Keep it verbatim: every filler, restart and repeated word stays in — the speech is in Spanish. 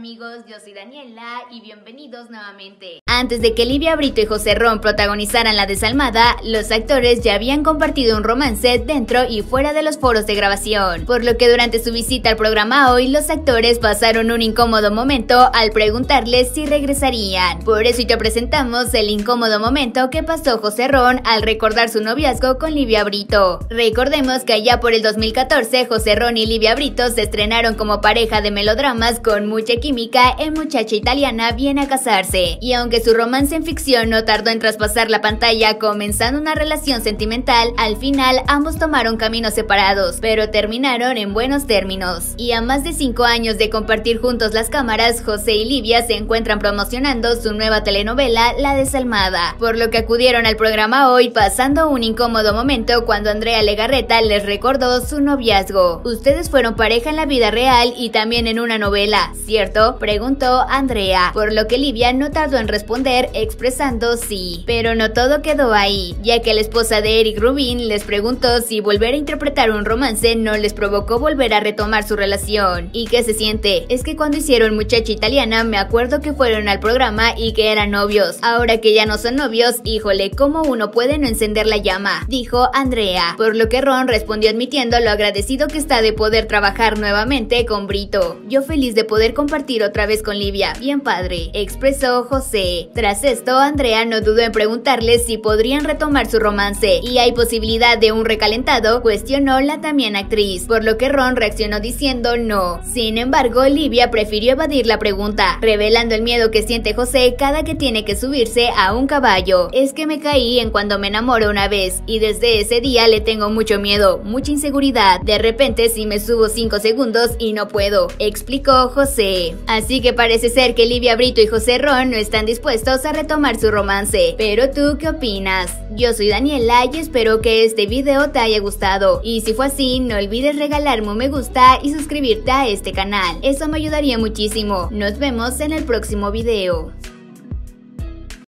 amigos, yo soy Daniela y bienvenidos nuevamente. Antes de que Livia Brito y José Ron protagonizaran La Desalmada, los actores ya habían compartido un romance dentro y fuera de los foros de grabación, por lo que durante su visita al programa hoy, los actores pasaron un incómodo momento al preguntarles si regresarían. Por eso te presentamos el incómodo momento que pasó José Ron al recordar su noviazgo con Livia Brito. Recordemos que allá por el dos mil catorce, José Ron y Livia Brito se estrenaron como pareja de melodramas con mucha química en Muchacha Italiana viene a casarse, y aunque su romance en ficción no tardó en traspasar la pantalla comenzando una relación sentimental, al final ambos tomaron caminos separados, pero terminaron en buenos términos. Y a más de cinco años de compartir juntos las cámaras, José y Livia se encuentran promocionando su nueva telenovela La Desalmada, por lo que acudieron al programa hoy pasando un incómodo momento cuando Andrea Legarreta les recordó su noviazgo. Ustedes fueron pareja en la vida real y también en una novela, ¿cierto?, preguntó Andrea, por lo que Livia no tardó en responder expresando sí. Pero no todo quedó ahí, ya que la esposa de Eric Rubin les preguntó si volver a interpretar un romance no les provocó volver a retomar su relación. ¿Y qué se siente? Es que cuando hicieron Muchacha Italiana me acuerdo que fueron al programa y que eran novios. Ahora que ya no son novios, híjole, ¿cómo uno puede no encender la llama?, dijo Andrea, por lo que Ron respondió admitiendo lo agradecido que está de poder trabajar nuevamente con Brito. Yo feliz de poder compartir otra vez con Livia, bien padre, expresó José. Tras esto, Andrea no dudó en preguntarles si podrían retomar su romance y hay posibilidad de un recalentado, cuestionó la también actriz, por lo que Ron reaccionó diciendo no. Sin embargo, Livia prefirió evadir la pregunta, revelando el miedo que siente José cada que tiene que subirse a un caballo. Es que me caí en cuando me enamoro una vez y desde ese día le tengo mucho miedo, mucha inseguridad. De repente si me subo cinco segundos y no puedo, explicó José. Así que parece ser que Livia Brito y José Ron no están dispuestos a retomar su romance. Pero ¿tú qué opinas? Yo soy Daniela y espero que este video te haya gustado. Y si fue así, no olvides regalarme un me gusta y suscribirte a este canal. Eso me ayudaría muchísimo. Nos vemos en el próximo video.